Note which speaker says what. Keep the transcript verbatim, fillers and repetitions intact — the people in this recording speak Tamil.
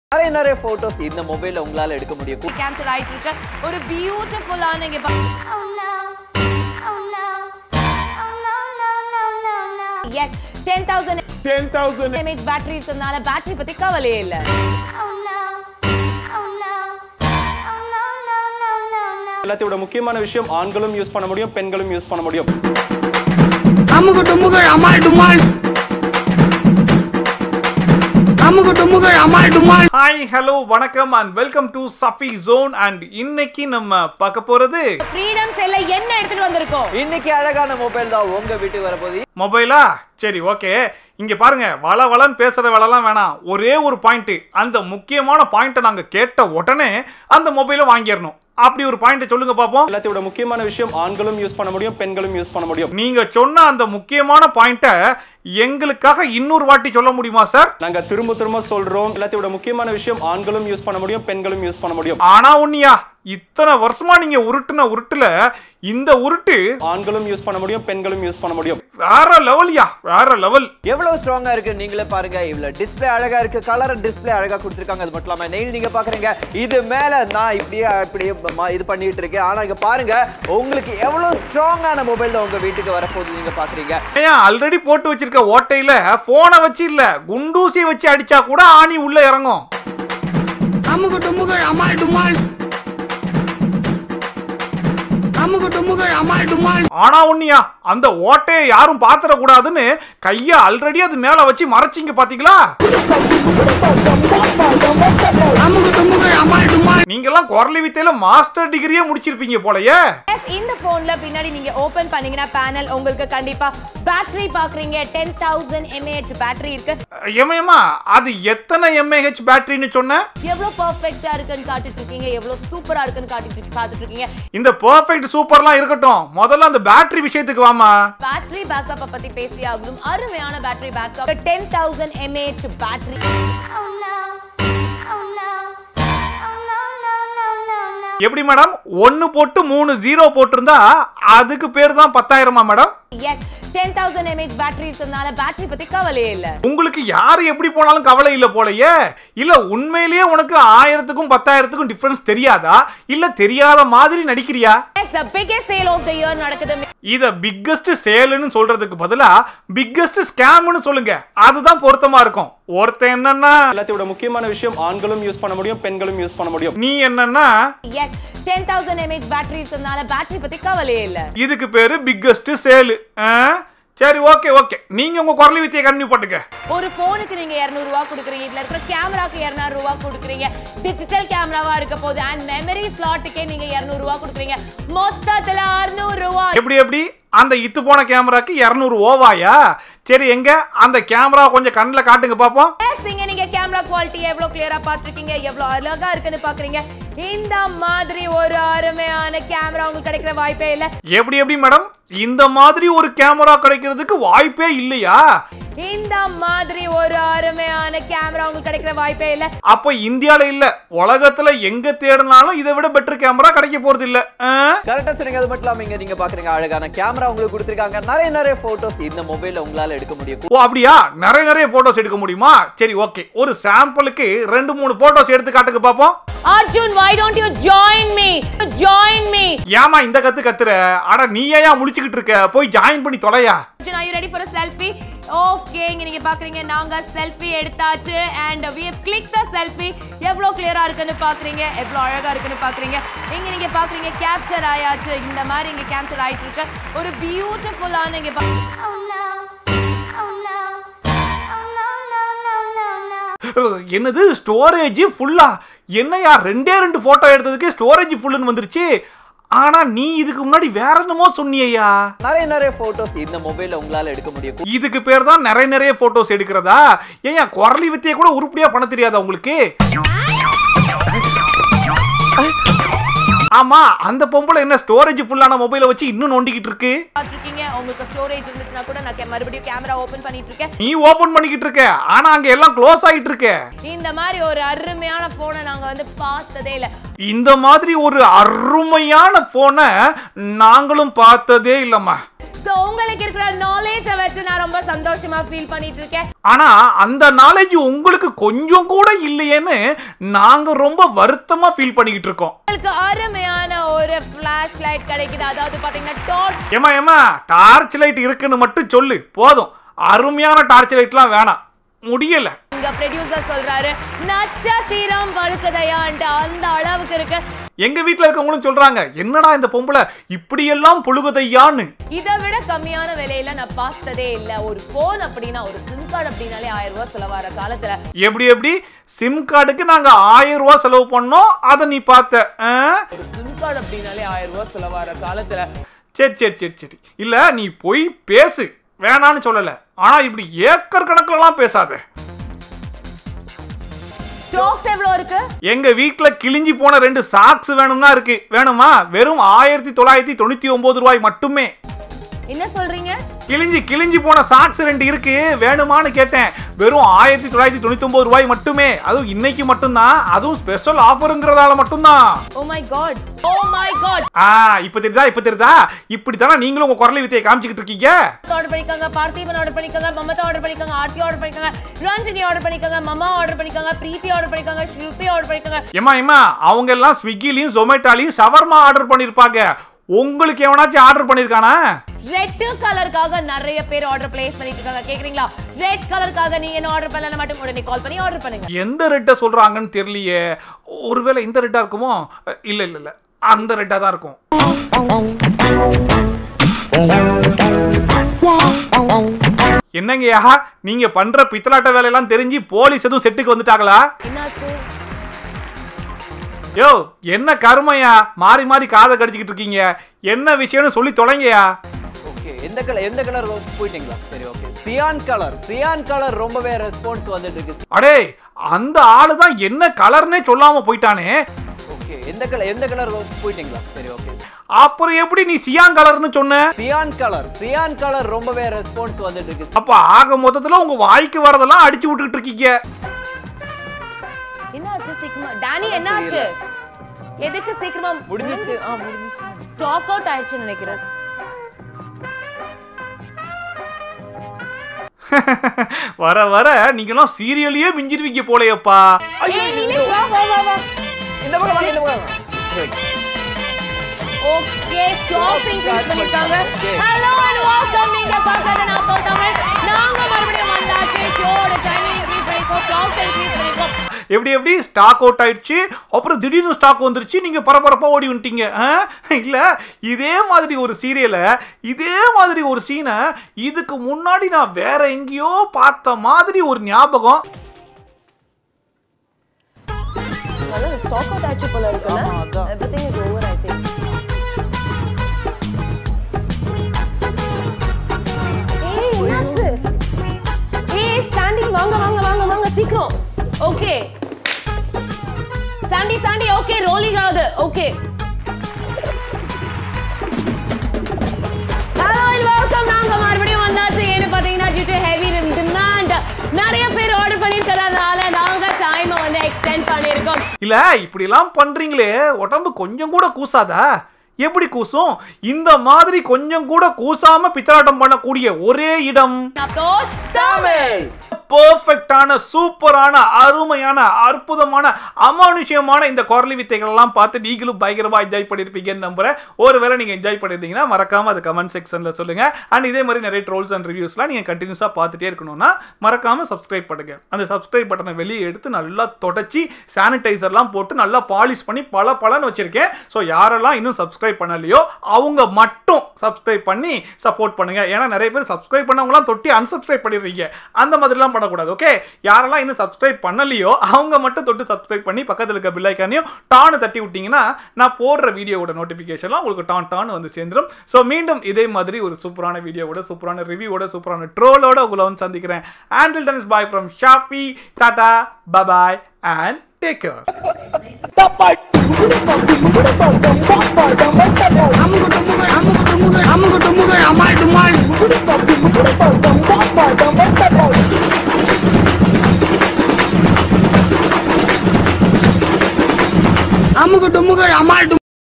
Speaker 1: நிறைய நிறைய போட்டோஸ் இந்த மொபைல்ல உங்களால எடுக்க முடியும்.
Speaker 2: கேப்சர் ஆயிட்டு இருக்க ஒரு பியூட்டிஃபுல்லான இங்க yes ten thousand
Speaker 3: ten thousand
Speaker 2: mAh battery இருக்கனால பேட்டரி பத்தி கவலையே இல்ல.
Speaker 3: எல்லாத்தோட முக்கியமான விஷயம் ஆண்களும் யூஸ் பண்ண முடியும் பெண்களும் யூஸ் பண்ண முடியும்.
Speaker 4: அமுகு டுமுகு அமால் டுமால் அமுகு டுமுகு அமால் டுமால்.
Speaker 5: ஹாய் ஹலோ வணக்கம் and welcome to Safi zone. And இன்னைக்கு நம்ம பார்க்க போறது
Speaker 2: ஃப்ரீடம் செல்ல என்ன எடுத்துட்டு வந்திருக்கோம்.
Speaker 1: இன்னைக்கு அழகான மொபைல் தான் உங்க வீட்டுக்கு வரப்போகுது.
Speaker 5: மொபைலா? சரி ஓகே, இங்க பாருங்க, வள வளன்னு பேசுற வேலைலாம் வேணாம். ஒரே ஒரு பாயிண்ட், அந்த முக்கியமான பாயிண்ட்டை நாங்க கேட்ட உடனே அந்த மொபைலை வாங்கிடணும். அப்படி ஒரு பாயிண்ட் சொல்லுங்க பாப்போம்.
Speaker 3: எல்லாத்தோட முக்கியமான விஷயம் ஆண்களும் யூஸ் பண்ண முடியும் பெண்களும் யூஸ் பண்ண முடியும்.
Speaker 5: நீங்க சொன்ன அந்த முக்கியமான பாயிண்ட்டை எங்களுக்காக இன்னொரு வாட்டி சொல்ல முடியுமா சார்?
Speaker 3: நாங்க திரும்ப திரும்ப சொல்றோம். எல்லாத்தோட முக்கியமான விஷயம் ஆண்களும் யூஸ் பண்ண முடியும் பெண்களும் யூஸ் பண்ண முடியும்.
Speaker 5: ஆனா உன்னியா, இத்தனை வருஷமா நீங்க உருட்டுன உருட்டுல இந்த உருட்டு
Speaker 3: ஆண்களும் யூஸ் பண்ண முடியும் பெண்களும் யூஸ் பண்ண முடியும்.
Speaker 5: வேற லெவல்யா, வேற லெவல்.
Speaker 1: எவ்வளவு ஸ்ட்ராங்கா இருக்கு நீங்களே பாருங்க. இவ்வளவு டிஸ்ப்ளே அழகா இருக்கு, கலர் டிஸ்ப்ளே அழகா கொடுத்திருக்காங்க. அது மட்டும் இல்லாம நெயில் நீங்க பாக்குறீங்க. இது மேல நான் இப்படியே இப்படியே இது பண்ணிட்டு இருக்கேன். ஆனா இங்க பாருங்க, உங்களுக்கு எவ்வளவு ஸ்ட்ராங்கான மொபைல் தான் உங்க வீட்டுக்கு வரப்போகுது நீங்க பாக்குறீங்க.
Speaker 5: ஏன் ஆல்ரெடி போட்டு வச்சிருக்க ஓட்டையில போனை வச்சு இல்ல குண்டூசியை வச்சு அடிச்சா கூட ஆணி உள்ள இறங்கும்.
Speaker 4: அமுகு டுமுகு அமால் டுமால் அமுகு டுமுகு அமால் டுமால்.
Speaker 5: ஆனா ஒண்ணியா, அந்த ஓட்டையை யாரும் பாத்திர கூடாதுன்னு கைய ஆல்ரெடி அது மேல வச்சு மறைச்சிங்க பாத்தீங்களா?
Speaker 4: அமுகு டுமுகு அமால் டுமால்.
Speaker 5: நீங்க எல்லாம் குரலி வித்தையில மாஸ்டர் டிகிரியே முடிச்சிருப்பீங்க போலயே.
Speaker 2: இந்த போன்ல பின்னாடி நீங்க ஓபன் பண்ணீங்கன்னா பேனல் உங்களுக்கு கண்டிப்பா பேட்டரி பாக்குறீங்க. ten thousand mAh பேட்டரி இருக்கு.
Speaker 5: ஏமா, அது எத்தனை எம்ஏஹெச் பேட்டரின்னு சொன்ன?
Speaker 2: எவ்வளவு பெர்ஃபெக்ட்டா இருக்குன்னு காட்டிட்டு இருக்கீங்க, எவ்வளவு சூப்பரா இருக்குன்னு காட்டிட்டு பாத்துட்டு இருக்கீங்க.
Speaker 5: இந்த பெர்ஃபெக்ட் சூப்பர்லாம் இருக்கட்டும், முதல்ல அந்த பேட்டரி விஷயத்துக்கு வாமா.
Speaker 2: பேட்டரி பேக்கப் பத்தி பேசி ஆகணும். அருமையான battery backup. ten thousand mAh battery.
Speaker 5: எப்படி மேடம், ஒன்னு போட்டு மூணு ஜீரோ போட்டிருந்தா அதுக்கு பேர் தான் பத்தாயிரமா madam?
Speaker 2: yes ten thousand mAh battery இருக்கனால பேட்டரி பத்தி கவலையே இல்ல.
Speaker 5: உங்களுக்கு யாரு எப்படி போனாலும் கவலை இல்ல போலயே. இல்ல உண்மையிலேயே உனக்கு ஆயிரத்துக்கும் பத்தாயிரத்துக்கும் டிஃபரன்ஸ் தெரியாதா, இல்ல தெரியாத மாதிரி நடிக்கிறியா?
Speaker 2: yes the biggest sale of the year நடக்குது.
Speaker 5: இத பிக்கஸ்ட் சேல்னு சொல்றதுக்கு பதிலா பிக்கஸ்ட் ஸ்கேம்னு சொல்லுங்க, அதுதான் பொருத்தமா இருக்கும். ஒருத்தன் என்னன்னா,
Speaker 3: எல்லாத்தோட முக்கியமான விஷயம் ஆண்களும் யூஸ் பண்ண முடியும் பெண்களும் யூஸ் பண்ண முடியும்.
Speaker 5: நீ என்னன்னா
Speaker 2: yes ten thousand mAh battery இருக்கனால பேட்டரி பத்தி கவலையே இல்ல.
Speaker 5: இதுக்கு பேரு பிக்கஸ்ட் சேல். சரி ஓகே ஓகே, நீங்க உங்க குரலி வித்தியை கண்டினியூ பண்ணுங்க.
Speaker 2: ஒரு போனுக்கு நீங்க இருநூறு ரூபாய் கொடுக்குறீங்க, இதுல இருக்கிற கேமராக்கு இருநூறு ரூபாய் கொடுக்குறீங்க, டிஜிட்டல் கேமராவா இருக்க போது அண்ட் மெமரி ஸ்லாட்டுக்கே நீங்க இருநூறு ரூபாய் கொடுக்குறீங்க. மொத்தத்துல அறுநூறு ரூபாய்.
Speaker 5: எப்படி எப்படி அந்த இத்து போன கேமராக்கு இருநூறு ஓவாயா? சரி, எங்க அந்த கேமரா கொஞ்சம் கண்ணுல காட்டுங்க பாப்போம்.
Speaker 2: இங்க நீங்க கேமரா குவாலிட்டி எவ்வளவு கிளியரா பாத்துருக்கீங்க, எவ்வளவு அழகா இருக்குன்னு பாக்குறீங்க. இந்த மாதிரி ஒரு அருமையான கேமரா உங்களுக்கு கிடைக்கிற வாய்ப்பே இல்ல.
Speaker 5: எப்படி எப்படி மேடம், இந்த மாதிரி ஒரு கேமரா கிடைக்கிறதுக்கு வாய்ப்பே இல்லையா?
Speaker 2: இந்த மாதிரி ஒரு அருமையான கேமரா உங்களுக்கு கிடைக்கிற வாய்ப்பே இல்ல.
Speaker 5: அப்ப இந்தியால இல்ல, உலகத்துல எங்க தேடினாலும் இதை விட பெட்டர் கேமரா கிடைக்க போறது இல்ல.
Speaker 1: கரெக்டா சொன்னீங்க. அது மட்டும் இல்லாம இங்க நீங்க பாக்குறீங்க அழகான கேமரா உங்களுக்கு கொடுத்திருக்காங்க. நிறைய நிறைய போட்டோஸ் இந்த மொபைல்ல உங்களால எடுக்க முடியும்.
Speaker 5: ஓ அப்படியா, நிறைய நிறைய போட்டோஸ் எடுக்க முடியுமா? சரி ஓகே, ஒரு சாம்பிளுக்கு ரெண்டு மூணு போட்டோஸ் எடுத்து காட்டுங்க பாப்போம்.
Speaker 2: Arjun, why don't you join me? Join me.
Speaker 5: ஏமா இந்த கத்து கத்துற? அட நீ ஏன் முழிச்சுக்கிட்டு இருக்க? போய் ஜாயின் பண்ணி தொலையா.
Speaker 2: Arjun, are you ready for a selfie? Okay, இங்க நீங்க பாக்குறீங்க நாங்க செல்ஃபி எடுத்தாச்சு and we have clicked the selfie. எவ்வளவு கிளியரா இருக்குன்னு பாக்குறீங்க, எவ்வளவு அழகா இருக்குன்னு பாக்குறீங்க. இங்க நீங்க பாக்குறீங்க கேப்சர் ஆயாச்சு. இந்த மாதிரி இங்க கேப்சர் ஆயிட்டு இருக்கு ஒரு பியூட்டிஃபுல்லான இங்க
Speaker 5: என்னது ஸ்டோரேஜ் ஃபுல்லா? என்னையா ரெண்டே ரெண்டு போட்டோ எடுத்ததுக்கு ஸ்டோரேஜ் ஃபுல்லுன்னு வந்துருச்சு. ஆனா நீ இதுக்கு முன்னாடி வேற என்னமோ சொன்னியா?
Speaker 1: நிறைய நிறைய போட்டோஸ் இந்த மொபைல்ல உங்களால எடுக்க முடியும்.
Speaker 5: இதுக்கு பேர் தான் நிறைய நிறைய போட்டோஸ் எடுக்கிறதா? ஏன் குரலி வித்தியை கூட உருப்படியா பண்ண தெரியாதா உங்களுக்கு? ஆமா, அந்த பொம்பளை என்ன ஸ்டோரேஜ் ஃபுல்லான மொபைலை வச்சு இன்னும் நோண்டிக்கிட்டு இருக்கு.
Speaker 2: பாத்துக்கிங்க. உங்களுக்கு ஸ்டோரேஜ் இருந்துச்சுனா கூட நான் மறுபடியும் கேமரா ஓபன் பண்ணிட்டு இருக்கேன்.
Speaker 5: நீ ஓபன் பண்ணிக்கிட்டு இருக்க, ஆனா அங்க எல்லாம் க்ளோஸ் ஆயிட்டு இருக்கு.
Speaker 2: இந்த மாதிரி ஒரு அருமையான போனை நாங்க வந்து பார்த்ததே இல்ல.
Speaker 5: இந்த மாதிரி ஒரு அருமையான போனை நாங்களும் பார்த்ததே இல்லம்மா.
Speaker 2: சோ உங்களுக்கு இருக்கிற நாலேஜ் வச்சு நான் ரொம்ப சந்தோஷமா ஃபீல் பண்ணிட்டு இருக்கேன்.
Speaker 5: ஆனா அந்த நாலேஜ் உங்களுக்கு கொஞ்சம் கூட இல்லையேன்னு நாங்க ரொம்ப வருத்தமா ஃபீல் பண்ணிக்கிட்டு இருக்கோம்.
Speaker 2: உங்களுக்கு அருமையான ஒரு ஃபிளாஷ் லைட் கிடைக்குது. அதாவது பாத்தீங்கன்னா டார்ச்.
Speaker 5: ஏமா ஏமா டார்ச் லைட் இருக்குன்னு மட்டும் சொல்லு போதும். அருமையான டார்ச் லைட்லாம் வேணாம், முடியல.
Speaker 2: இங்க ப்ரொடியூசர் சொல்றாரு நட்சத்திரம் வழுக்குதையான்ட்டு அந்த அளவுக்கு இருக்கு.
Speaker 5: எங்க வீட்ல இருக்கவங்களும் சொல்றாங்க என்னடா இந்த பொம்பளை இப்படி எல்லாம் புழுகுதையான்னு.
Speaker 2: இதை விட கம்மியான விலையில நான் பார்த்ததே இல்ல. ஒரு போன் அப்படின்னா ஒரு சிம் கார்டு அப்படின்னாலே ஆயிரம் ரூபாய் செலவாற காலத்துல
Speaker 5: எப்படி எப்படி சிம் கார்டுக்கு நாங்க ஆயிரம் ரூபாய் செலவு பண்ணோம், அதை நீ பார்த்த?
Speaker 2: ஒரு சிம் கார்டு அப்படின்னாலே ஆயிரம் ரூபாய் செலவாற காலத்துல
Speaker 5: சரி சரி சரி சரி இல்ல நீ போய் பேசு, வேணான்னு சொல்லல. ஆனா இப்படி ஏக்கர் கணக்குல எல்லாம் பேசாத.
Speaker 2: ஸ்டாக்ஸ் எவ்வளவு இருக்கு?
Speaker 5: எங்க வீட்ல கிழிஞ்சி போன ரெண்டு சாக்ஸ் வேணும்னா இருக்கு. வேணுமா? வெறும் ஆயிரத்தி தொள்ளாயிரத்தி தொண்ணூத்தி ஒன்பது ரூபாய் மட்டுமே.
Speaker 2: என்ன சொல்றீங்க?
Speaker 5: கிழிஞ்சி கிழிஞ்சி போன சாக்ஸ் ரெண்டு இருக்கு, வேணுமான்னு கேட்டேன். வெறும் ஆயிரத்தி தொள்ளாயிரத்தி தொண்ணூத்தி ஒன்பது ரூபாய் மட்டுமே. அதுவும் இன்னைக்கு மட்டும்தான், அதுவும் ஸ்பெஷல் ஆஃபருங்கிறதால மட்டும்தான்.
Speaker 2: Oh my god, oh my god.
Speaker 5: ஆ இப்ப தெரியுதா இப்ப தெரியுதா இப்படி தானே நீங்களும் உங்க குரலை வித்தையை காமிச்சிட்டு இருக்கீங்க.
Speaker 2: ஆர்டர் பண்ணிக்கோங்க, பார்த்திபன் ஆர்டர் பண்ணிக்கோங்க, மமதா ஆர்டர் பண்ணிக்கோங்க, ஆர்த்தி ஆர்டர் பண்ணிக்கோங்க, ரஞ்சினி ஆர்டர் பண்ணிக்கோங்க, மமா ஆர்டர் பண்ணிக்கோங்க, பிரீத்தி ஆர்டர் பண்ணிக்கோங்க, ஸ்ருதி ஆர்டர் பண்ணிக்கோங்க.
Speaker 5: ஏமா ஏமா அவங்க எல்லாம் ஸ்விக்கிலையும் ஜொமேட்டோலையும் ஷவர்மா ஆர்டர் பண்ணிருப்பாங்க. உங்களுக்கு எவனாச்சும் ஆர்டர் பண்ணிருக்கானா?
Speaker 2: ரெட் கலருக்காக நிறைய பேர் ஆர்டர் பிளேஸ் பண்ணிட்டு இருக்காங்க. கேக்குறீங்களா? ரெட் கலருக்காக நீங்க என்ன ஆர்டர் பண்ணல மட்டும் உடனே கால் பண்ணி ஆர்டர் பண்ணுங்க.
Speaker 5: எந்த ரெட்டை சொல்றாங்கன்னு தெரியலையே. ஒருவேளை இந்த ரெட்டா இருக்குமோ? இல்ல இல்ல இல்ல அந்த ரெட்டா தான் இருக்கும். என்னங்கயா நீங்க பண்ற பித்தலாட்ட வேலையெல்லாம் தெரிஞ்சு போலீஸ் எதுவும் செட்டுக்கு வந்துட்டாங்களா?
Speaker 2: என்னாச்சு?
Speaker 5: யோ என்ன கருமையா மாறி மாறி காதை கடிச்சிக்கிட்டு இருக்கீங்க? என்ன விஷயம்னு சொல்லி தொலைங்கயா.
Speaker 1: ஓகே எந்த கலர் எந்த கலர் போயிட்டீங்களா? சரி okay cyan colour cyan colour ரொம்பவே ரெஸ்பான்ஸ் வந்துட்டு இருக்கு.
Speaker 5: அடே அந்த ஆளு தான் என்ன கலர்னே சொல்லாம போயிட்டானே.
Speaker 1: ஓகே எந்த கலர் எந்த கலர் போயிட்டீங்களா? சரி ஓகே
Speaker 5: அப்புறம் எப்படி நீ சியான் கலர்னு சொன்ன?
Speaker 1: சியான் கலர் சியான் கலர் ரொம்பவே ரெஸ்பான்ஸ் வந்துட்டு இருக்கு.
Speaker 5: அப்ப ஆக மொத்தத்துல உங்க வாய்க்கு வரதெல்லாம் அடிச்சு விட்டுக்கிட்டு இருக்கீங்க.
Speaker 2: என்னாச்சு சீக்கிரமா? டானி என்னாச்சு? எதுக்கு சீக்கிரமா
Speaker 1: முடிஞ்சிச்சு? ஆ முடிஞ்சிச்சு.
Speaker 2: ஸ்டாக் அவுட் ஆயிடுச்சுன்னு நினைக்கிறேன்.
Speaker 5: வர வர நீங்கலாம் சீரியலையே மிஞ்சிருவீங்க போலையப்பா.
Speaker 2: ஏய் நீலேஷ் வா வா வா வா.
Speaker 1: இந்த பக்கம் வாங்க இந்த பக்கம் வாங்க.
Speaker 2: ஓகே ஸ்டாப் இன்க்ரீஸ் பண்ணிருக்காங்க. Hello and welcome. நீங்க பார்க்கறது நான் தமிழ். நாங்க மறுபடியும் வந்தாச்சு. ஷோட டைமிங் இன்க்ரீஸ் பண்ணிக்கோ, ஸ்டாக் இன்க்ரீஸ் பண்ணிக்கோ.
Speaker 5: எப்படி எப்படி ஸ்டாக் அவுட் ஆயிடுச்சு, அப்புறம் திடீர்னு ஸ்டாக் வந்துருச்சு, நீங்க பரபரப்பா ஓடி வந்துட்டீங்க. இல்ல இதே மாதிரி ஒரு சீரியலை இதே மாதிரி ஒரு சீனை இதுக்கு முன்னாடி நான் வேற எங்கேயோ பார்த்த மாதிரி ஒரு ஞாபகம்.
Speaker 2: ஹலோ ஸ்டாக் அவுட் ஆயிடுச்சு போல இருக்குல. Everything is over I think. ஏய் என்னாச்சு? ஏய் சாண்டி வாங்க வாங்க வாங்க வாங்க சீக்கிரம். Okay Sandy Sandy okay rolling ஆகுது. Okay hello welcome. நாங்க மறுபடியும் வந்தாச்சு. ஏன்னு பாத்தீங்கன்னா due to heavy demand நிறைய பேர் ஆர்டர் பண்ணிருக்கறதால நாங்க டைம் வந்து எக்ஸ்டெண்ட் பண்ணிருக்கோம்.
Speaker 5: இல்ல இப்படி எல்லாம் பண்றீங்களே, உடம்பு கொஞ்சம் கூட கூசாதா? எப்படி கூசும்? இந்த மாதிரி கொஞ்சம் கூட கூசாம பித்தலாட்டம் பண்ணக்கூடிய ஒரே இடம்
Speaker 1: தமிழ்.
Speaker 5: பெர்ஃபெக்ட்டான சூப்பரான அருமையான அற்புதமான அமானுஷ்யமான இந்த குரலி வித்தைகள் எல்லாம் பார்த்து நீங்களும் பயங்கரமா என்ஜாய் பண்ணிருப்பீங்கன்னு நம்புறேன். ஒருவேளை நீங்க என்ஜாய் பண்ணிருந்தீங்கன்னா மறக்காம அது கமெண்ட் செக்ஷன்ல சொல்லுங்க. அண்ட் இதே மாதிரி நிறைய ட்ரோல்ஸ் அண்ட் ரிவ்யூஸ்லாம் நீங்க கண்டினியூஸா பார்த்துட்டே இருக்கணும்னா மறக்காம சப்ஸ்கிரைப் பண்ணுங்க. அந்த சப்ஸ்கிரைப் பட்டனை வெளியே எடுத்து நல்லா தொடச்சி சானிடைசர்லாம் போட்டு நல்லா பாலிஷ் பண்ணி பல பலன்னு வச்சிருக்கேன். ஸோ யாரெல்லாம் இன்னும் சப்ஸ்கிரைப் பண்ணலையோ அவங்க மட்டும் சப்ஸ்கிரைப் பண்ணி சப்போர்ட் பண்ணுங்க. ஏன்னா நிறைய பேர் சப்ஸ்கிரைப் பண்ணவங்களாம் தொட்டி அன்சப்ஸ்கிரைப் பண்ணிடுறீங்க. அந்த மாதிரிலாம் பண்ணக்கூடாது. ஓகே யாரெல்லாம் இன்னும் சப்ஸ்கிரைப் பண்ணலையோ அவங்க மட்டும் தொட்டு சப்ஸ்கிரைப் பண்ணி பக்கத்தில் இருக்க பெல் ஐக்கானையும் டான் தட்டி விட்டீங்கன்னா நான் போடுற வீடியோவோட நோட்டிஃபிகேஷன்லாம் உங்களுக்கு டான் டான் வந்து சேர்ந்துடும். ஸோ மீண்டும் இதே மாதிரி ஒரு சூப்பரான வீடியோவோட சூப்பரான ரிவ்யூவோட சூப்பரான ட்ரோலோட உங்களை வந்து சந்திக்கிறேன். Until then, bye from Shafi, Tata, bye bye and take care.
Speaker 4: I'm gonna